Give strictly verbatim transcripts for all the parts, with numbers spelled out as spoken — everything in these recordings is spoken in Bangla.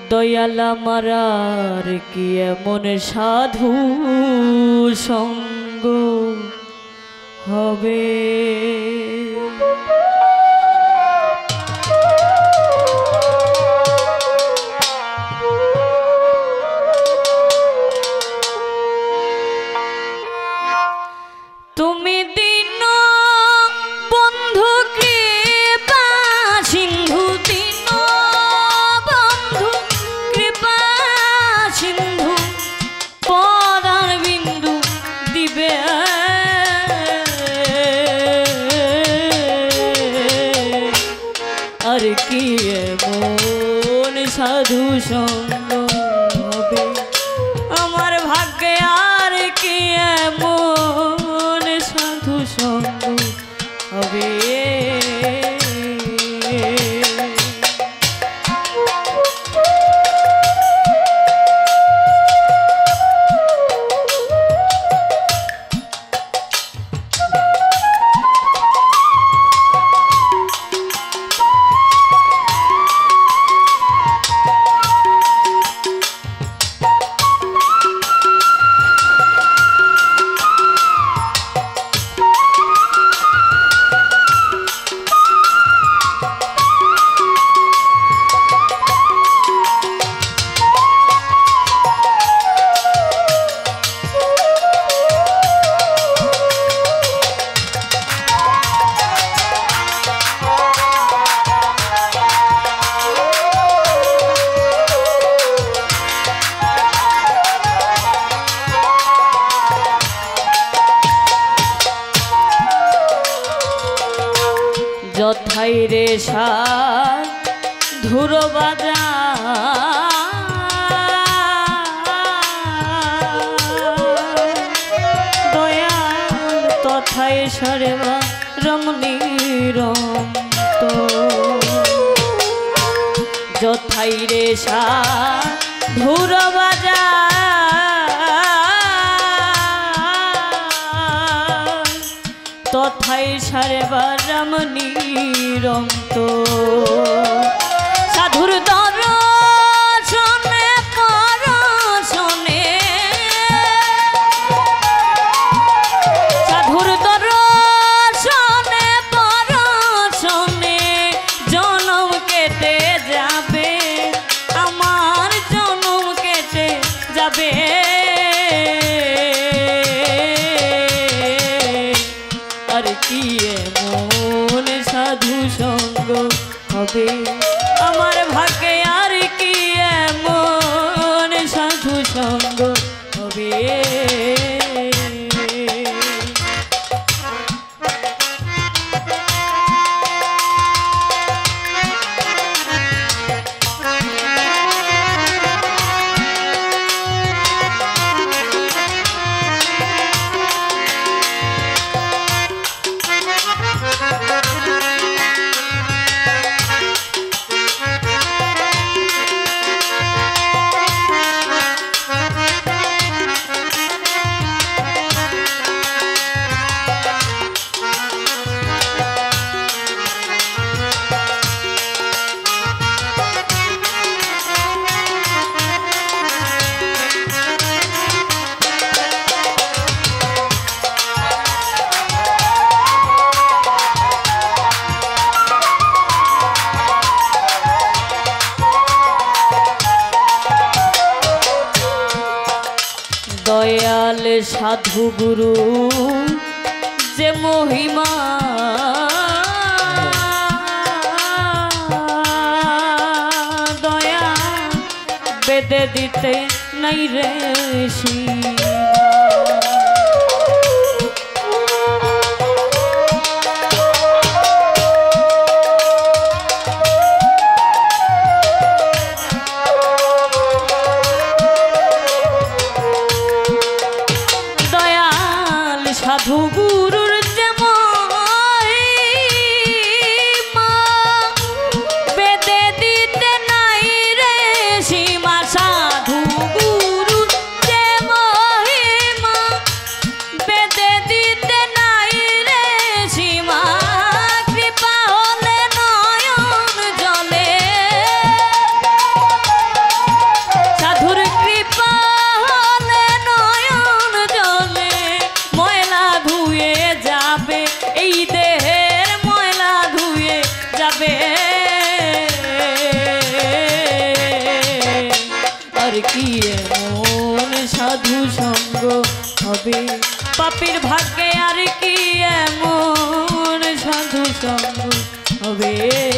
দয়াল আমার কি এমন সাধু সঙ্গ হবে তুমি দিন বন্ধু কৃপা সিন্ধু দিন বন্ধু কৃপা সিন্ধু পরার বিন্দু দিবে আর কি এমন সাধু সঙ্গ হবে আমার ভাগ্যে আর কি এমন সাধু সঙ্গ হবে যথাই রে ধুর বাজা দয়াল তথাই সর্বা রমণী রন্ত যথাই রে ধুর বাজা তথাই সারেবা রমণী রন্ত সাধুর দর্শনে পরশনে সাধুর দর্শনে পরশনে জনম কেটে যাবে আমার জনম কেটে যাবে আর কি এমন সাধু সঙ্গ হবে আমার ভাগ্যে আর কি এমন সাধু সঙ্গ হবে দয়াল সাধু গুরু যে মহিমা দয়া বেদে দিতে নাই রে সাধু গুরুর বেদে দিতে নাই রে সীমা সাধু গুরুর যেমন কি এমন সাধু সঙ্গ হবে পাপীর ভাগ্যে আর কি এমন সাধু সঙ্গ হবে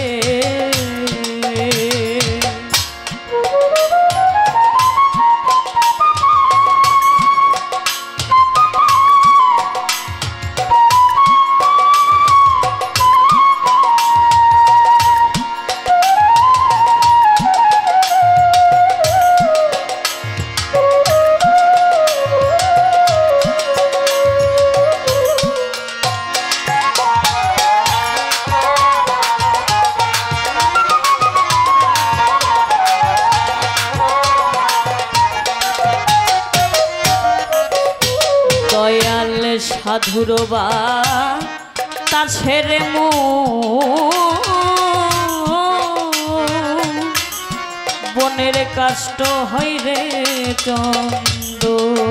সাধুর বা তার ছেড়ে বনের কাষ্ট হয় রে চন্দ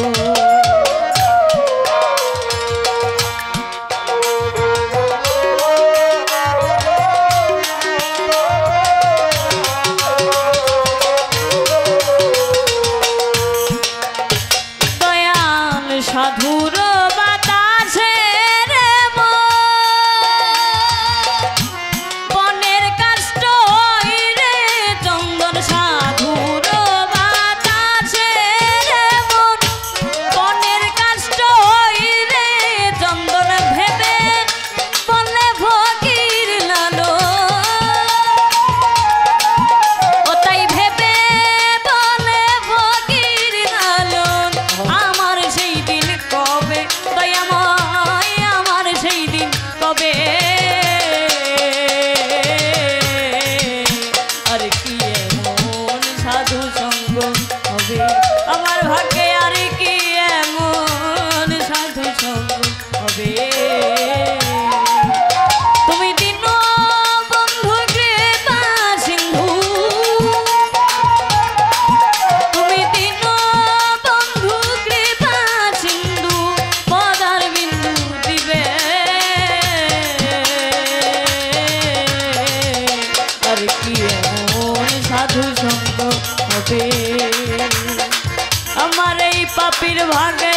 দয়াল সাধুর আমার ভাগ্যে আর কি এমন সাধু সঙ্গ হবে তুমি দিন বন্ধু কৃপা সিন্ধু তুমি দিন বন্ধু কৃপা সিন্ধু পদার বিন্দু দিবে আর কি এমন সাধু সঙ্গ হবে আমার এই পাপীর ভাগ্যে